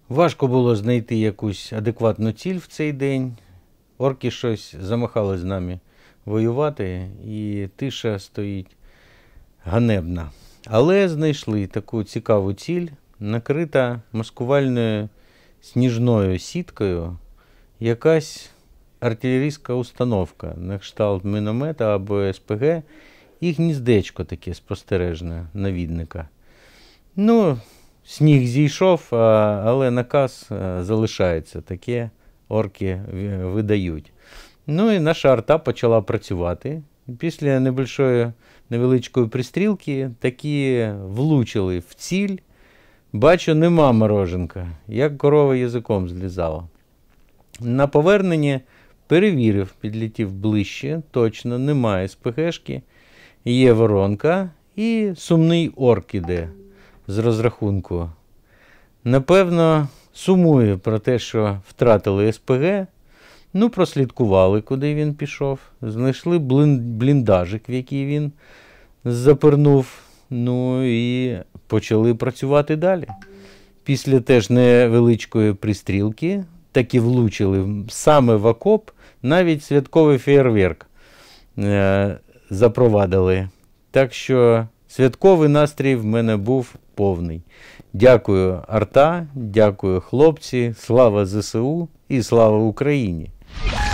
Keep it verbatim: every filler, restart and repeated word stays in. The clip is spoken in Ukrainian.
Важко було знайти якусь адекватну ціль в цей день. Орки щось замахали з нами воювати, і тиша стоїть ганебна. Але знайшли таку цікаву ціль, накрита маскувальною сніжною сіткою якась артилерійська установка на кшталт міномета або ес пе ге і гніздечко таке спостережне навідника. Ну, сніг зійшов, але наказ залишається, таке орки видають. Ну і наша арта почала працювати. Після небольшої, невеличкої пристрілки такі влучили в ціль. Бачу, нема мороженка, як корова язиком злізала. На поверненні перевірив, підлетів ближче, точно немає ес пе гешки, є воронка і сумний орк іде з розрахунку. Напевно, сумує про те, що втратили ес пе ге. Ну, прослідкували, куди він пішов. Знайшли бліндажик, в який він запирнув. Ну і почали працювати далі. Після теж невеличкої пристрілки таки влучили саме в окоп, навіть святковий феєрверк е- запровадили. Так що святковий настрій в мене був повний. Дякую, арта, дякую, хлопці, слава зе се у і слава Україні!